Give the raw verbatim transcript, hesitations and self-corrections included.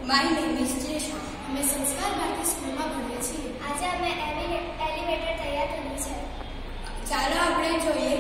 My name is Trisha. અમે સંસ્કારભારતી સ્કૂલમાં ભણીએ છીએ. આજે અમે એલિવેટર તૈયાર કર્યું છે. ચાલો આપણે જોઈએ